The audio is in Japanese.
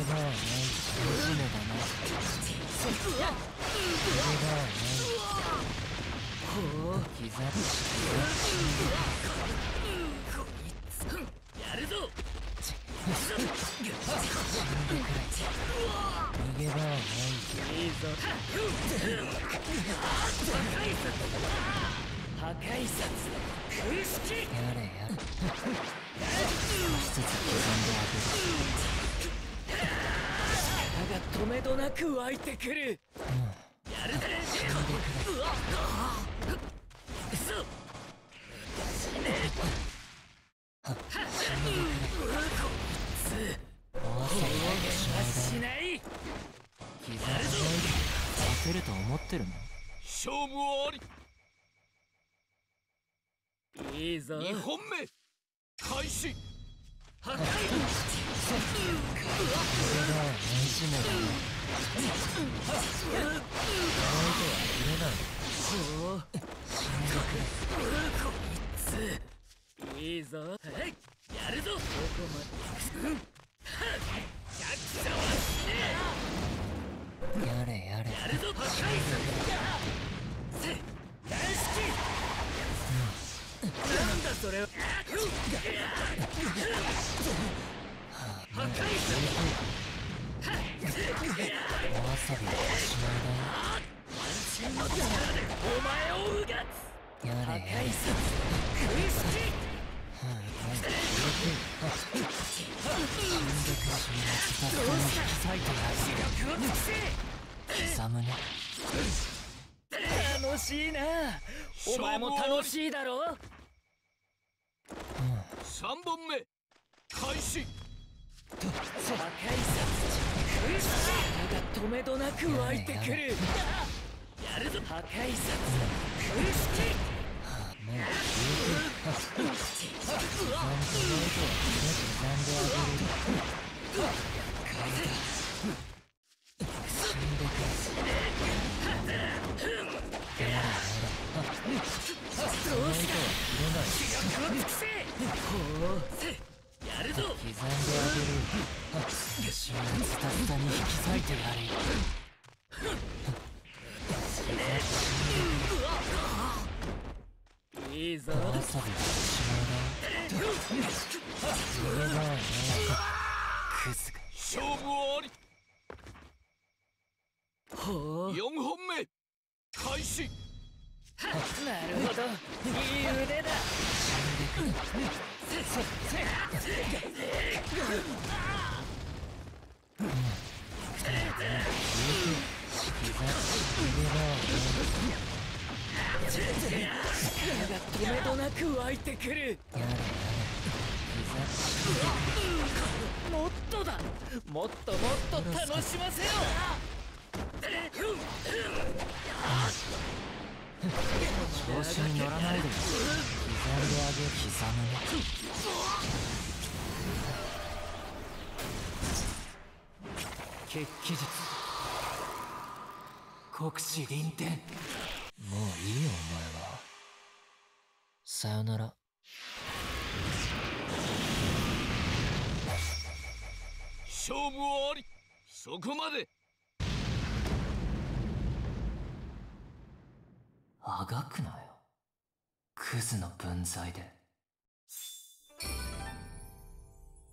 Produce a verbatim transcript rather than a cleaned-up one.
がない惨めだな。逃げ場はないほう刻むやるぞ死んでくれ逃げ場はないいいぞ破壊殺空式やれやれ少しずつ刻んであげる力が止めどなく湧いてくる、うん、やるぜ死んでくれうわっ嘘死ね死んでくれこいつお遊びはしない刻んで勝てると思ってるの勝負ありいいぞにほんめ開始破壊これが惨めだな相手は切れないほう死んでくれこいついいぞやるぞどこまで弱者は死ねやれやれやるぞ破壊せ大好きなんだそれは破壊おわさびはしまいだよ渾身の力でお前をうがつやれやれ破壊殺空式死んでくしみのズタズタに引き裂いてやる視力を尽くせ刻むね楽しいなお前も楽しいだろ、うん、さんぼんめ開始破壊殺空式が止めどなく湧いてくるやるぞ破壊殺空式もう十分刻んでないと刻んであげる死んでくれやらやらどうした視力を尽くせほうやるぞ刻んであげる死をズタズタに引き裂いてやるいいぞわさびはしまいだ逃げ場はないクズが勝負ありほうよんほんめ開始なるほどいい腕だ死んでくれ力が止めどなく湧いてくるやれやれもっとだもっともっと楽しませよ調子に乗らないでよ刻んであげる刻むね血気術国士臨天もういいよお前はさよなら勝負ありそこまであがくなよクズの分際で